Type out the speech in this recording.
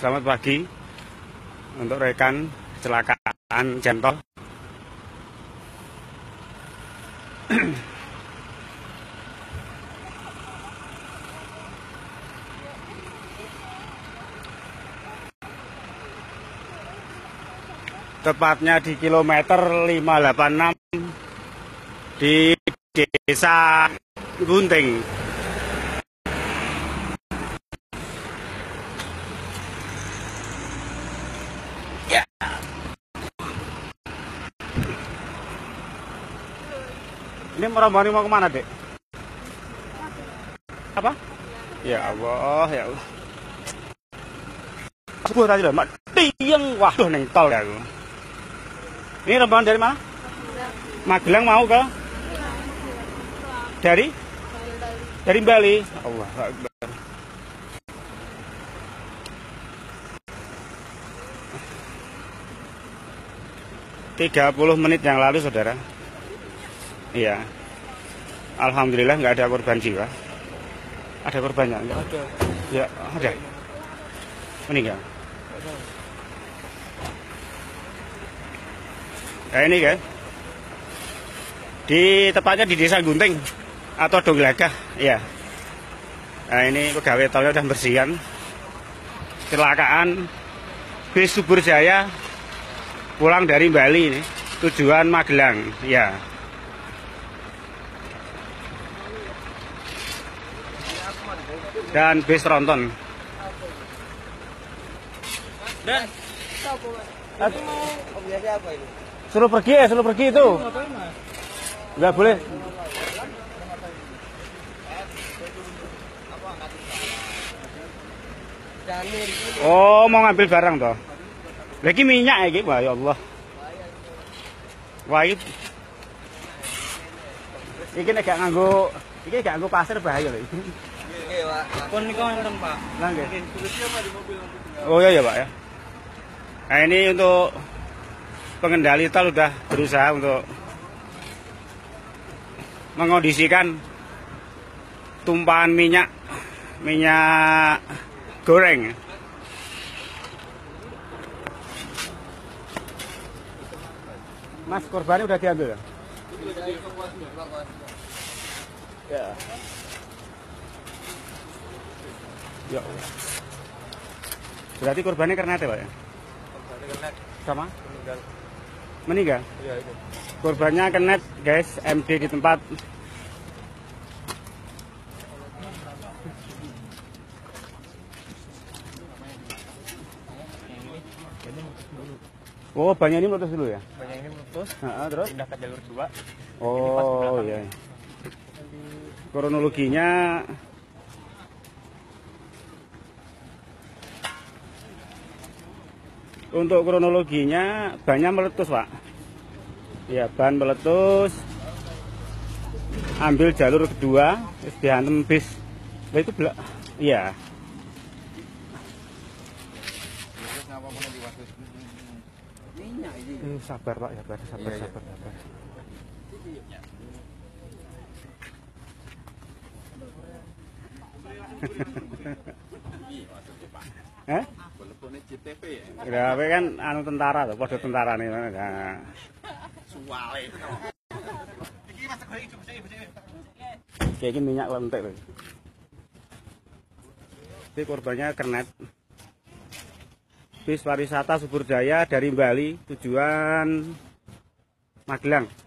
Selamat pagi untuk rekan kecelakaan jantol. Tepatnya di kilometer 586 di Desa Gunting. Ya. Ini merombongan mau kemana, Dek? Apa? Ya Allah, ya Allah. Subuh tadi loh, mak tiang, waduh neng tol ya aku. Ini rombongan dari mana? Magelang mau ke? Dari Bali. Allah Akbar. ...30 menit yang lalu, saudara. Iya. Alhamdulillah nggak ada korban jiwa. Ada korbannya? Enggak ada. Ya, ada. Meninggal. Nah ini kan, tepatnya di Desa Gunting atau Donggelaga, ya. Nah ini pegawai tolnya udah bersihan. Kecelakaan bis Subur Jaya pulang dari Bali ini, tujuan Magelang, ya. Dan bis tronton. Dan suruh pergi itu. Nggak boleh. Oh, mau ngambil barang toh. Lagi minyak ya gitu, ya Allah. Wah, ini nek gak nganggo pasir bahaya lho. Nggih, Pak. Pun niku wonten, Pak. Lah nggih. Oh iya ya, Pak ya. Nah, ini untuk pengendali tol sudah berusaha untuk mengondisikan tumpahan minyak goreng. Mas, korbannya udah diambil ya? Ya. Ya. Berarti korbannya karena apa, Pak ya? Korbannya kenet. Sama? Meninggal. Meninggal? Iya, itu. Korbannya kenet, guys, MD di tempat. Oh, banyak ini meletus dulu ya? Banyak ini meletus. Terus? Pindah ke jalur 2. Oh, iya. Kronologinya bannya meletus, Pak. Ya, ban meletus. Ambil jalur kedua, terus dihantem bis. Nah, itu belak. Iya. Sabar, Pak, sabar. Ya, kan anu tentara tuh, pode tentara nih. Nah. Suwale. Kayak gini minyak lentek loh. Ini korbannya kernet. Bis pariwisata Subur Jaya dari Bali tujuan Magelang.